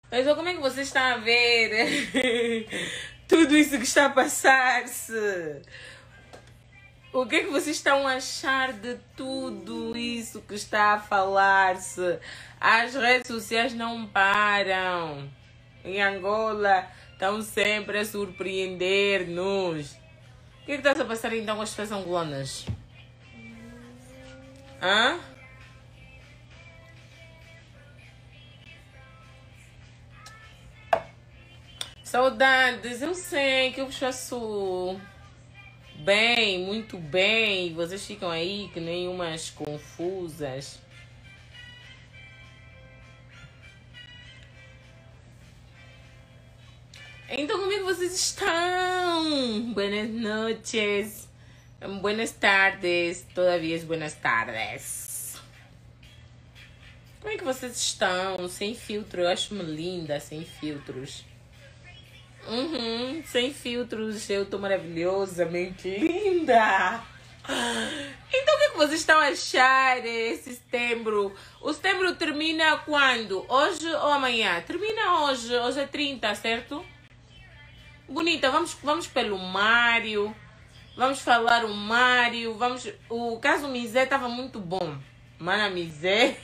Mas como é que você está a ver tudo isso que está a passar-se? O que é que vocês estão a achar de tudo isso que está a falar-se? As redes sociais não param. Em Angola estão sempre a surpreender-nos. O que é que está a passar então com as pessoas angolanas? Hã? Saudades, eu sei que eu vos faço bem, muito bem. Vocês ficam aí que nem umas confusas. Então, como é que vocês estão? Buenas noches, buenas tardes, todavia buenas tardes. Como é que vocês estão? Sem filtro, eu acho-me linda sem filtros. Sem filtros, eu tô maravilhosamente linda. Então o que é que vocês estão a achar esse setembro? O setembro termina quando? Hoje ou amanhã? Termina hoje, hoje é 30, certo? Bonita, vamos pelo Mário. Vamos falar o Mário. O caso Mizé estava muito bom. Mana Mizé.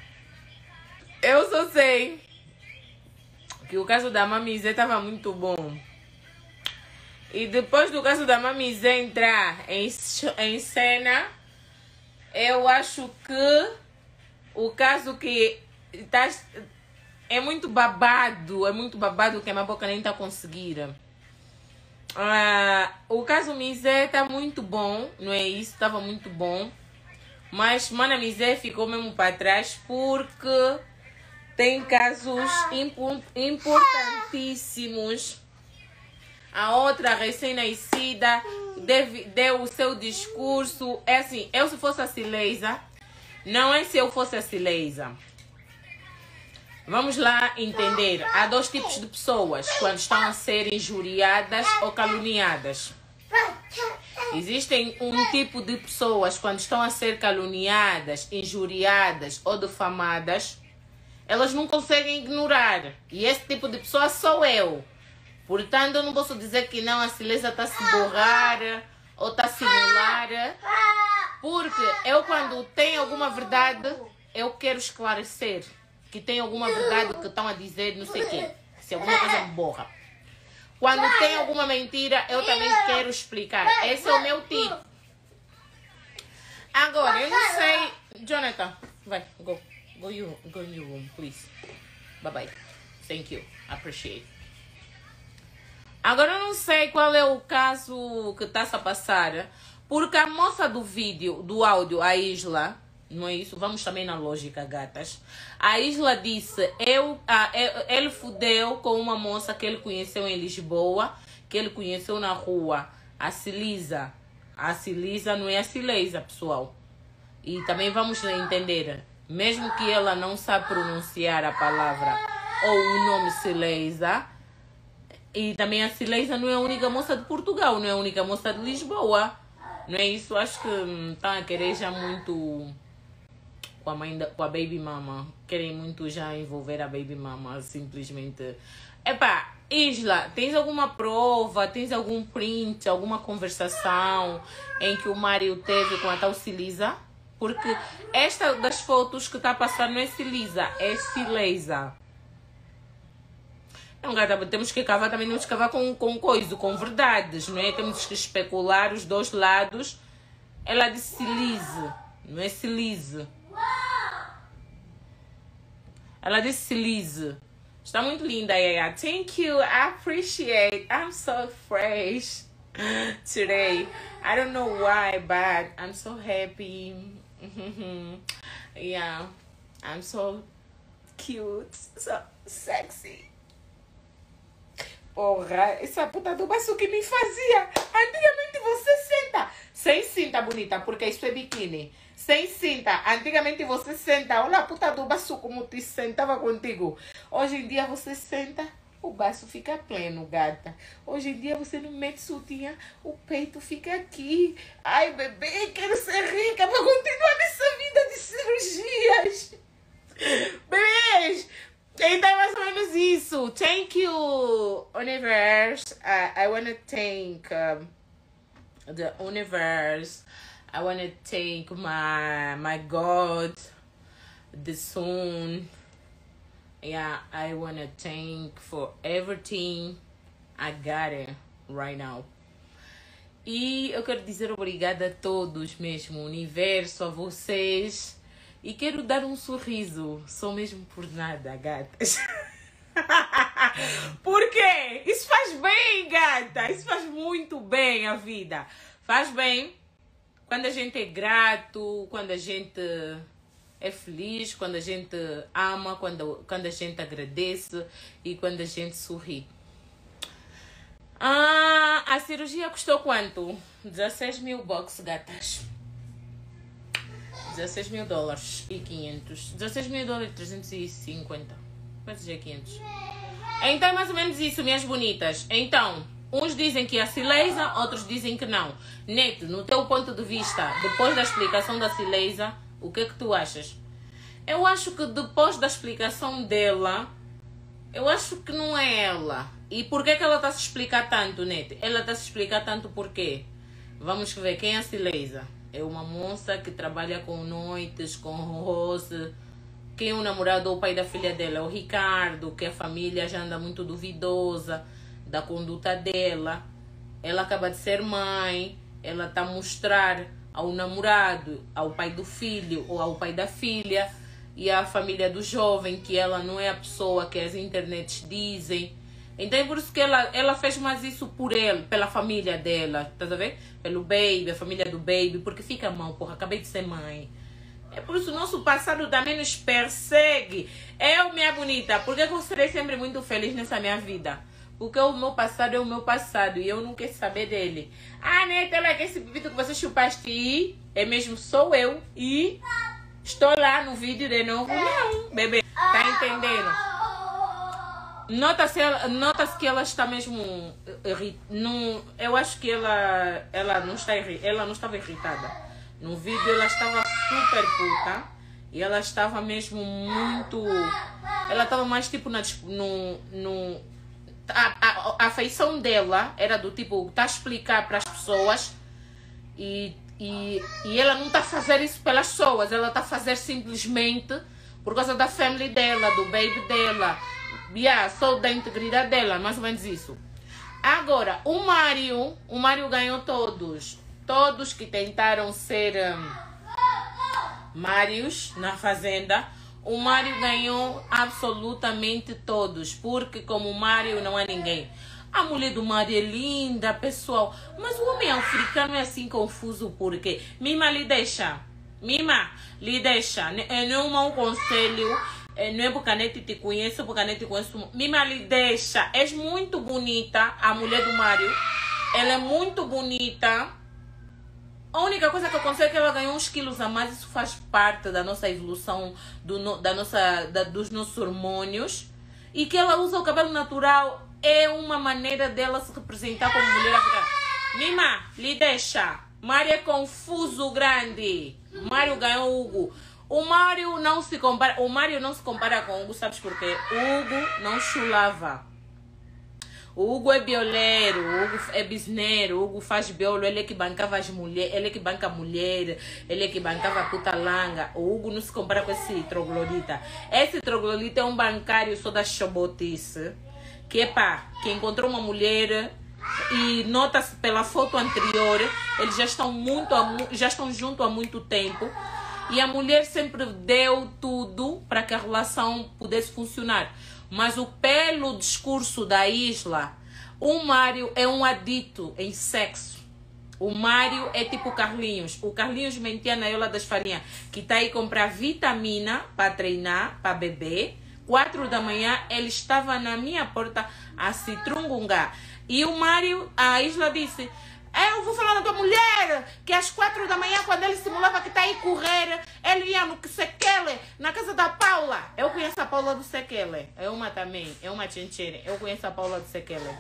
Eu só sei que o caso da Mamizé estava muito bom. E depois do caso da Mamizé entrar em cena, eu acho que o caso que tá, é muito babado que a minha boca nem tá conseguindo. O caso Mizé tá muito bom, não é isso? Tava muito bom. Mas Mana Mizé ficou mesmo para trás porque tem casos importantíssimos. A outra recém-nascida deu o seu discurso. É assim, eu se fosse a Cileisa, não é se eu fosse a Cileisa. Vamos lá entender. Há dois tipos de pessoas quando estão a ser injuriadas ou caluniadas. Existem um tipo de pessoas quando estão a ser caluniadas, injuriadas ou difamadas. Elas não conseguem ignorar. E esse tipo de pessoa sou eu. Portanto, eu não posso dizer que não, a Cileisa está a se borrar ou está a simular. Porque eu, quando tenho alguma verdade, eu quero esclarecer. Que tem alguma verdade que estão a dizer, não sei o quê. Se alguma coisa me borra. Quando tem alguma mentira, eu também quero explicar. Esse é o meu tipo. Agora, eu não sei... Jonathan, vai, go. Go in your room, please. Bye-bye. Thank you. Appreciate. Agora eu não sei qual é o caso que está a passar. Porque a moça do vídeo, do áudio, a Isla, não é isso? Vamos também na lógica, gatas. A Isla disse, ele fudeu com uma moça que ele conheceu em Lisboa, que ele conheceu na rua, a Cilisa. A Cilisa não é a Cileisa, pessoal. E também vamos entender. Mesmo que ela não saiba pronunciar a palavra ou o nome Cileisa, e também a Cileisa não é a única moça de Portugal, não é a única moça de Lisboa. Não é isso? Acho que estão a querer já muito com a mãe, com a baby mama. Querem muito já envolver a baby mama, simplesmente. Epá, Isla, tens alguma prova, tens algum print, alguma conversação em que o Mário teve com a tal Cilisa? Porque esta das fotos que está a passar não é Cilisa, é Cileisa. Não, gata, temos que cavar, também temos que cavar com coisa, com verdades, não é? Temos que especular os dois lados. Ela disse Cilize, não é Cilize. Ela disse Cilize. Está muito linda, Yaya. Thank you, I appreciate. I'm so fresh today. I don't know why, but I'm so happy. Yeah, I'm so cute, so sexy. Porra, essa puta do baço que me fazia. Antigamente você senta sem cinta, bonita, porque isso é biquíni. Sem cinta. Antigamente você senta. Olha a puta do baço como te sentava contigo. Hoje em dia você senta, o baço fica pleno, gata. Hoje em dia você não mete sutiã, o peito fica aqui. Ai, bebê, quero ser rica para continuar nessa vida de cirurgias. Bebês, Então é mais ou menos isso. Thank you, universe. I want to thank the universe. I want to thank my God, the sun. Yeah, I want to thank for everything I got it right now. E eu quero dizer obrigada a todos mesmo, universo, a vocês. E quero dar um sorriso, só mesmo por nada, gatas. Por quê? Isso faz bem, gata. Isso faz muito bem a vida. Faz bem quando a gente é grato, quando a gente é feliz, quando a gente ama, quando a gente agradece e quando a gente sorri. A cirurgia custou quanto? 16 mil bucks, gatas. 16 mil dólares e 500. 16 mil dólares e 350. Quantos é 500? Então é mais ou menos isso, minhas bonitas. Então, uns dizem que é a Cileisa, outros dizem que não. Neto, no teu ponto de vista, depois da explicação da Cileisa, o que é que tu achas? Eu acho que depois da explicação dela, eu acho que não é ela. E por que ela está a se explicar tanto, Neto? Ela está a se explicar tanto por quê? Vamos ver quem é a Cileisa. É uma moça que trabalha com noites, com roce. Quem é o namorado ou o pai da filha dela? É o Ricardo, que a família já anda muito duvidosa da conduta dela. Ela acaba de ser mãe. Ela está a mostrar ao namorado, ao pai do filho ou ao pai da filha e à família do jovem que ela não é a pessoa que as internets dizem. Então é por isso que ela fez mais isso por ele, pela família dela, tá a ver? Pelo baby, a família do baby, porque fica mal, porra, acabei de ser mãe. É por isso que o nosso passado também nos persegue. Eu, minha bonita, porque eu serei sempre muito feliz nessa minha vida? Porque o meu passado é o meu passado e eu não quero saber dele. Ah, Neta, olha que esse vídeo que você chupaste aí, é mesmo sou eu e estou lá no vídeo de novo. Não, bebê, tá entendendo? Nota-se que ela está mesmo eu acho que ela não estava irritada. No vídeo ela estava super puta e ela estava mesmo muito, ela estava mais tipo a afeição dela era do tipo, tá a explicar para as pessoas e ela não está a fazer isso pelas pessoas, ela está a fazer simplesmente por causa da family dela, do baby dela. Só da integridade dela, mais ou menos isso. Agora, o Mário ganhou todos. Todos que tentaram ser Mários na fazenda. O Mário ganhou absolutamente todos. Porque como o Mário não é ninguém. A mulher do Mário é linda, pessoal. Mas o homem africano é assim confuso porque Mima lhe deixa. Mima lhe deixa. Não é um mau conselho. Não é porque a Nete te conheço, porque a Nete te conheço. Mima lhe deixa. És muito bonita, a mulher do Mário. Ela é muito bonita. A única coisa que eu consigo é que ela ganhou uns quilos a mais. Isso faz parte da nossa evolução, dos nossos hormônios. E que ela usa o cabelo natural. É uma maneira dela se representar como mulher africana. Mima, lhe deixa. Mário é confuso grande. Mário ganhou o Hugo. O Mário não se compara com o Hugo, sabes por quê? O Hugo não chulava. O Hugo é bioleiro, o Hugo é bisneiro, o Hugo faz biolo, ele é que bancava as mulheres, ele é que banca a mulher, ele é que bancava a puta langa. O Hugo não se compara com esse troglodita. Esse troglodita é um bancário só da chobotice, que é pá, que encontrou uma mulher e nota-se pela foto anterior, eles já estão juntos há muito tempo. E a mulher sempre deu tudo para que a relação pudesse funcionar. Mas pelo discurso da Isla, o Mário é um adito em sexo. O Mário é tipo o Carlinhos. O Carlinhos mentia na Iola das Farinhas, que está aí comprar vitamina para treinar, para beber. 4 da manhã, ele estava na minha porta a se trungungar. E o Mário, a Isla disse... Eu vou falar da tua mulher, que às 4 da manhã, quando ele simulava que está aí correr, ele ia no Sekele, na casa da Paula. Eu conheço a Paula do Sekele. É uma também, é uma tchenchene. Eu conheço a Paula do Sekele.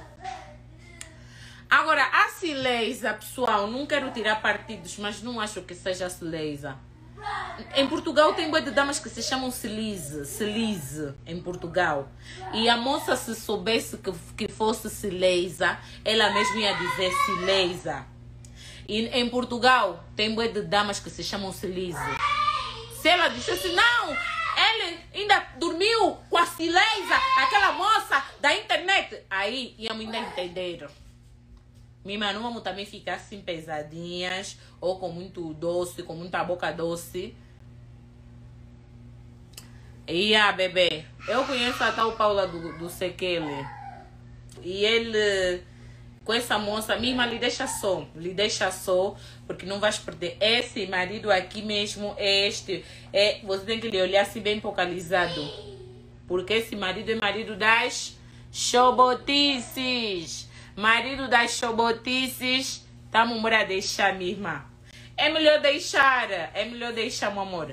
Agora, a Cileisa, pessoal, não quero tirar partidos, mas não acho que seja a Cileisa. Em Portugal tem bué de damas que se chamam Celize, em Portugal. E a moça, se soubesse que fosse Cileisa, ela mesma ia dizer Cileisa. E em Portugal tem bué de damas que se chamam Celize. Se ela dissesse, não, ele ainda dormiu com a Cileisa, aquela moça da internet, aí íamos ainda entender. Minha irmã, não vamos também ficar assim pesadinhas, ou com muito doce, com muita boca doce. E bebê, eu conheço a tal Paula do Sekele. E ele, com essa moça, minha irmã, lhe deixa só, porque não vais perder. Esse marido aqui mesmo é este. Você tem que lhe olhar assim bem focalizado. Porque esse marido é marido das chobotices. Marido das chobotices. Tá, amor, a deixar, minha irmã. É melhor deixar, meu amor.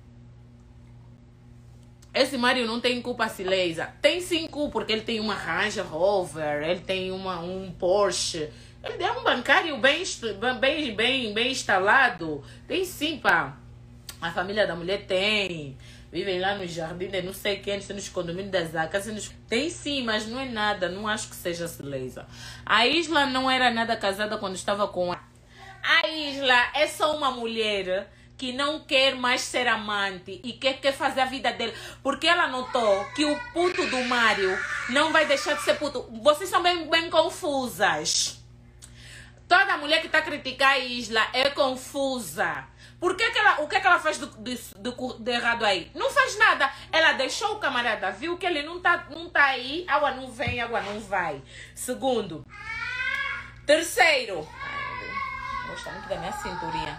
Esse marido não tem culpa, Cileisa. Tem sim culpa, porque ele tem uma Range Rover, ele tem um Porsche. Ele é um bancário bem instalado. Tem sim, pá. A família da mulher tem. Vivem lá no jardim de não sei quem, nos condomínios das Zacas. Tem sim, mas não é nada. Não acho que seja Cileisa. A Isla não era nada casada quando estava com a Isla é só uma mulher que não quer mais ser amante e quer fazer a vida dele. Porque ela notou que o puto do Mário não vai deixar de ser puto. Vocês são bem confusas. Toda mulher que está a criticar a Isla é confusa. O que ela faz de errado aí? Não faz nada. Ela deixou o camarada, viu que ele não tá aí, água não vem, água não vai. Segundo. Terceiro. Gosto muito da minha cinturinha.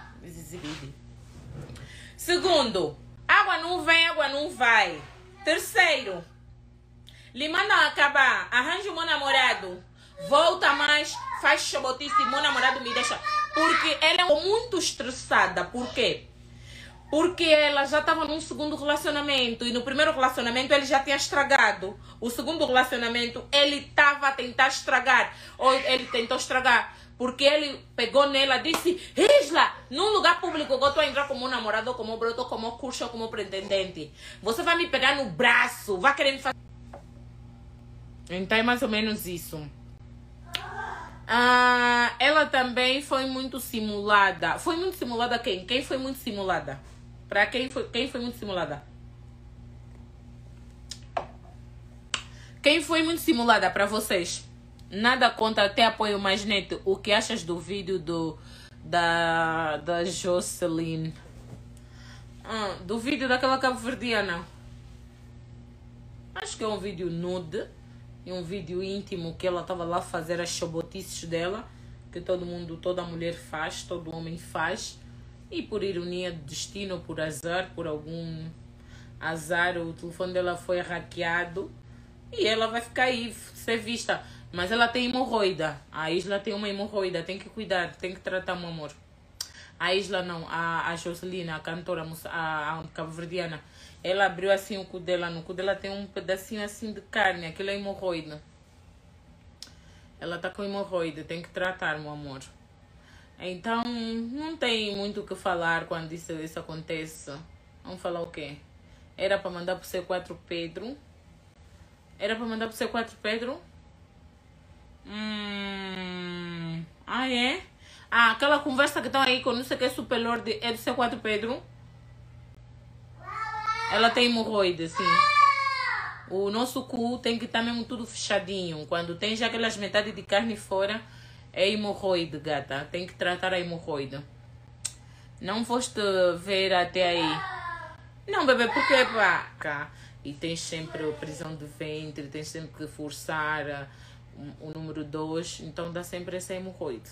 Segundo. Água não vem, água não vai. Terceiro. Lhe mandam acabar. Arranja um meu namorado. Volta mais. Faz chobotice. Meu namorado me deixa. Porque ela é muito estressada. Por quê? Porque ela já estava num segundo relacionamento. E no primeiro relacionamento ele já tinha estragado. O segundo relacionamento ele estava a tentar estragar. Ou ele tentou estragar. Porque ele pegou nela e disse: Isla, num lugar público que eu estou a entrar como namorado, como broto, como curso, como pretendente. Você vai me pegar no braço. Vai querer me fazer. Então é mais ou menos isso. Ela também foi muito simulada. Foi muito simulada quem? Quem foi muito simulada? Para quem foi muito simulada? Quem foi muito simulada para vocês? Nada contra, até apoio mais neto. O que achas do vídeo da Jocelyn? Do vídeo daquela cabo-verdiana? Acho que é um vídeo nude. E um vídeo íntimo que ela estava lá a fazer as chobotices dela. Que toda mulher faz, todo homem faz. E por ironia do destino, por azar, por algum azar, o telefone dela foi hackeado. E ela vai ficar aí, ser vista. Mas ela tem hemorroida. A Isla tem uma hemorroida. Tem que cuidar, tem que tratar, meu amor. A Isla não, a Jocelina, a cantora, a cabo-verdiana. Ela abriu assim o cu dela. No cu dela tem um pedacinho assim de carne. Aquilo é hemorroida. Ela tá com hemorroida. Tem que tratar, meu amor. Então, não tem muito o que falar quando isso acontece. Vamos falar o quê? Era para mandar pro C4 Pedro. Era para mandar pro C4 Pedro? É? Aquela conversa que estão aí com não sei o que Super Lord é do C4 Pedro? Ela tem hemorroida, sim. O nosso cu tem que estar mesmo tudo fechadinho. Quando tem já aquelas metades de carne fora, é hemorroide, gata. Tem que tratar a hemorroida. Não foste ver até aí. Não, bebê, porque pá. E tens sempre prisão de ventre, tens sempre que forçar o número 2. Então dá sempre essa hemorroide.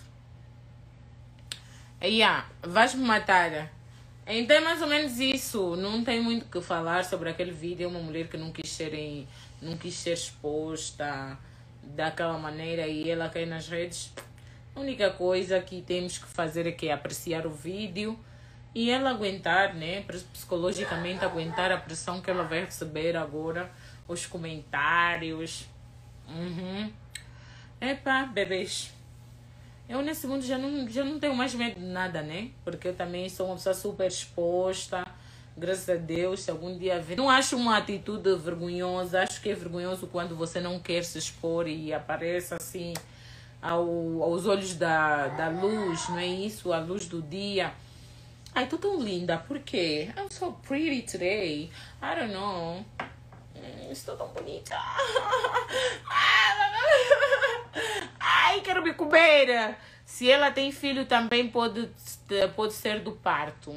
Vais-me matar. Então é mais ou menos isso. Não tem muito o que falar sobre aquele vídeo. É uma mulher que não quis ser exposta daquela maneira e ela cai nas redes. A única coisa que temos que fazer é que apreciar o vídeo e ela aguentar, né? Psicologicamente aguentar a pressão que ela vai receber agora. Os comentários. Bebês. Eu nesse mundo já não tenho mais medo de nada, né? Porque eu também sou uma pessoa super exposta. Graças a Deus, se algum dia ver. Não acho uma atitude vergonhosa. Acho que é vergonhoso quando você não quer se expor e aparece assim aos olhos da luz, não é isso? A luz do dia. Ai, tô tão linda. Por quê? I'm so pretty today. I don't know. Estou tão bonita. Ai, quero me comer. Se ela tem filho, também pode ser do parto.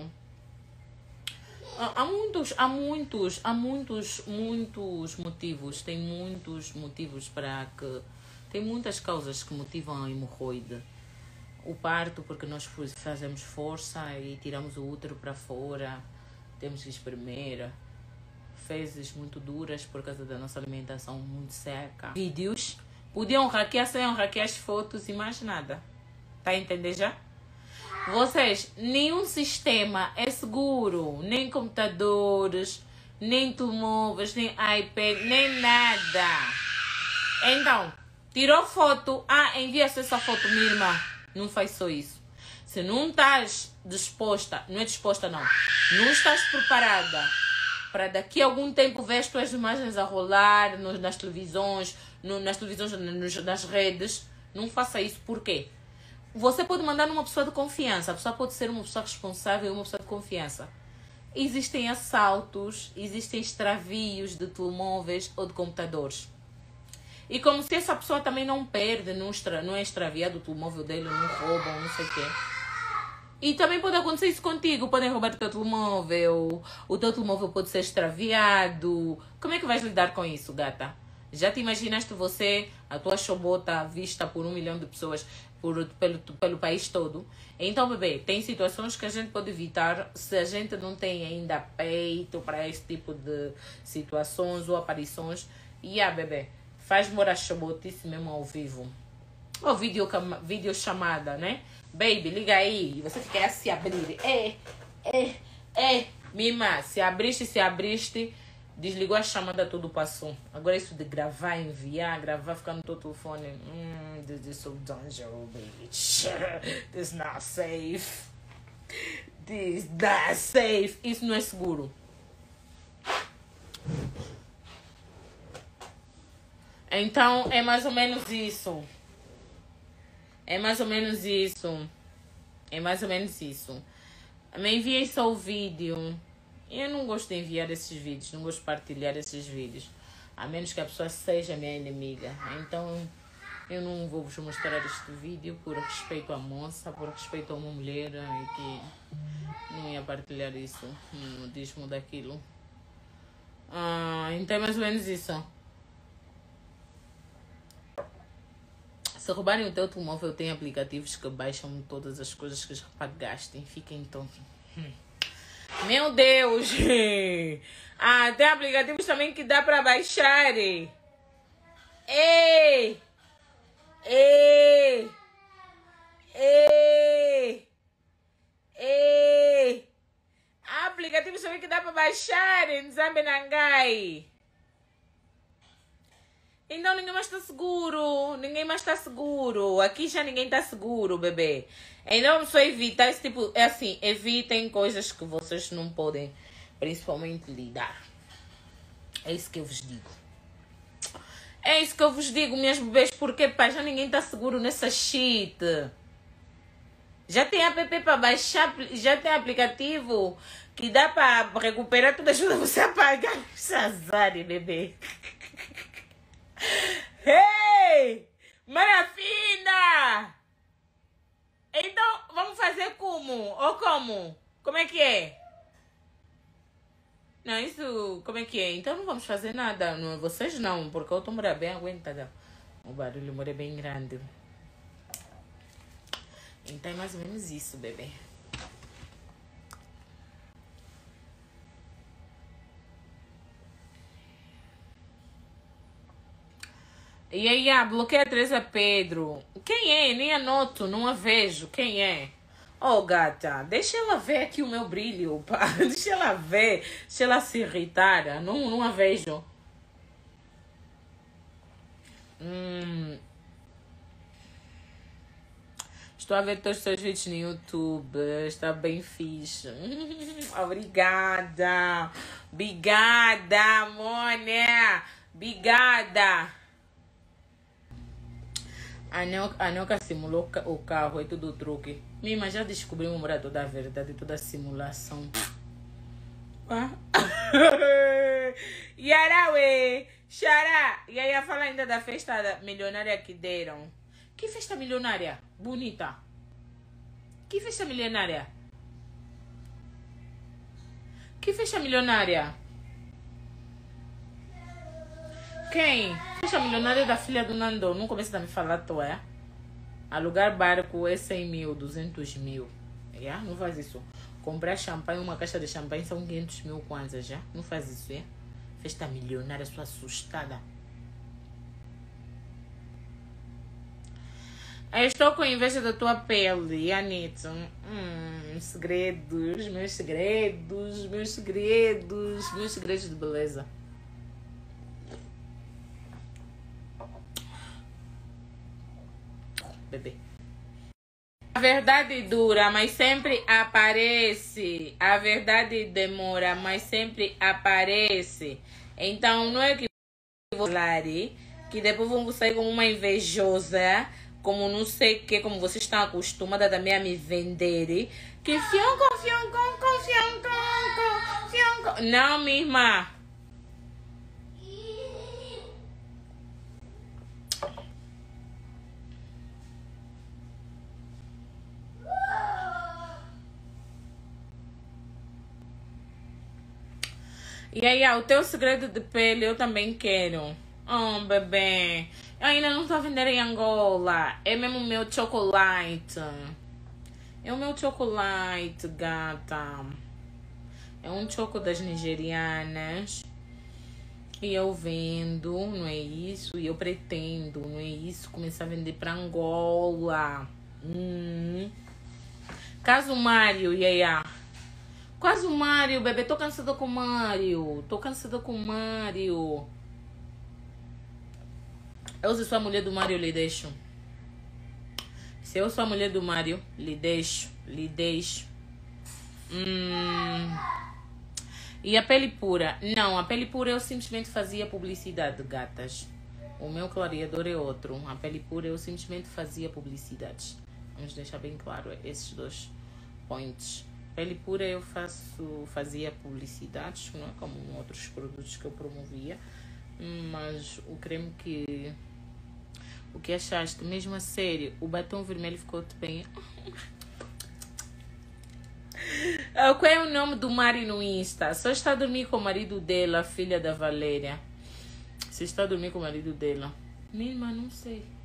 Muitos motivos. Tem muitos motivos para que... Tem muitas causas que motivam a hemorroide. O parto, porque nós fazemos força e tiramos o útero para fora. Temos que espremer. Fezes muito duras por causa da nossa alimentação muito seca. Vídeos. Podiam hackear, sem hackear as fotos e mais nada. Tá a entender já? Vocês, nenhum sistema é seguro. Nem computadores, nem telemóveis, nem iPad, nem nada. Então, tirou foto. Envia-se essa foto, minha irmã. Não faz só isso. Se não estás disposta, não é disposta não. Não estás preparada para daqui a algum tempo ver as tuas imagens a rolar nas televisões, nas redes, não faça isso. Por quê? Você pode mandar numa pessoa de confiança. A pessoa pode ser uma pessoa responsável, uma pessoa de confiança. Existem assaltos, existem extravios de telemóveis ou de computadores. E como se essa pessoa também não perde, não é extraviado o telemóvel dele, não roubam, não sei o quê. E também pode acontecer isso contigo. Podem roubar o teu telemóvel, o teu telemóvel pode ser extraviado. Como é que vais lidar com isso, gata? Já te imaginaste você, a tua chobota vista por 1 milhão de pessoas pelo país todo? Então, bebê, tem situações que a gente pode evitar se a gente não tem ainda peito para esse tipo de situações ou aparições. E bebê, faz morar chobotice mesmo ao vivo. Ou vídeo chamada, né? Baby, liga aí. E você fica aí a se abrir. Mima, se abriste, desligou a chamada, tudo passou. Agora isso de gravar, enviar, ficar no teu telefone. This is so dangerous, bitch. This is not safe. This is not safe. Isso não é seguro. Então, é mais ou menos isso. É mais ou menos isso. Me enviei só o vídeo. Eu não gosto de enviar esses vídeos. Não gosto de partilhar esses vídeos. A menos que a pessoa seja minha inimiga. Então, eu não vou vos mostrar este vídeo por respeito à moça, por respeito a uma mulher e que não ia partilhar isso. Diz-me daquilo. Então é mais ou menos isso. Se roubarem o teu telemóvel, tem aplicativos que baixam todas as coisas que já pagaste. Fiquem então... Meu Deus! Tem aplicativos também que dá para baixar. Há aplicativos também que dá para baixar em Zambenangai. Então ninguém mais está seguro. Aqui já ninguém está seguro, bebê. Então só evitar esse tipo... É assim, evitem coisas que vocês não podem, principalmente, lidar. É isso que eu vos digo. Minhas bebês, porque pá, já ninguém está seguro nessa shit. Já tem app para baixar, já tem aplicativo que dá para recuperar, tudo ajuda você a pagar. Chazari, bebê. Hey! Marafina! Então, vamos fazer como? Ou como? Como é que é? Não, isso... Como é que é? Então não vamos fazer nada. Não, vocês não, porque eu tô bem aguentada. O barulho é bem grande. Então é mais ou menos isso, bebê. E aí, bloqueia a Teresa Pedro. Quem é? Nem anoto, não a vejo. Quem é? Oh, gata, deixa ela ver aqui o meu brilho, pá. Deixa ela ver. Deixa ela se irritar. Não a vejo. Estou a ver todos os seus vídeos no YouTube. Está bem fixe. Obrigada. Obrigada, Mônia. Obrigada. A Neuca simulou o carro, é tudo truque. Mas já descobrimos toda a verdade, toda a simulação. Yarawe, Xará. E aí, fala ainda da festa milionária que deram. Que festa milionária? Bonita. Que festa milionária? Que festa milionária? Quem? Festa milionária da filha do Nando. Não começa a me falar, tu é? Alugar barco é 100 mil, 200 mil. Yeah? Não faz isso. Comprar champanhe, uma caixa de champanhe são 500 mil kwanzas, já? Não faz isso, é? Festa milionária, sou assustada. Eu estou com inveja da tua pele, Anitta. Segredos, meus segredos, meus segredos, meus segredos de beleza. Bebê. A verdade dura, mas sempre aparece. A verdade demora, mas sempre aparece. Então não é que vou falar que depois vão sair como uma invejosa, como não sei o que, como vocês estão acostumadas também a me vender. Que fionco, fionco, fionco, fionco. Não, minha irmã. E aí, o teu segredo de pele eu também quero. Oh, bebê. Eu ainda não tô vendendo em Angola. É mesmo o meu chocolate. É o meu chocolate, gata. É um choco das nigerianas. E eu vendo, não é isso? E eu pretendo, não é isso? Começar a vender pra Angola. Caso Mário, Yaya. Quase o Mário, bebê. Tô cansada com o Mário. Tô cansada com o Mário. Eu, se sou a mulher do Mário, lhe deixo. Se eu sou a mulher do Mário, lhe deixo. Lhe deixo. E a pele pura? Não, a pele pura eu simplesmente fazia publicidade, gatas. O meu clareador é outro. A pele pura eu simplesmente fazia publicidade. Vamos deixar bem claro esses dois points. Pele pura eu fazia publicidades, não é? Como outros produtos que eu promovia. Mas o creme que... O que achaste? Mesmo a sério, o batom vermelho ficou-te bem. Qual é o nome do Mari no Insta? Só está a dormir com o marido dela, filha da Valéria. Se está a dormir com o marido dela. Minha irmã, não sei.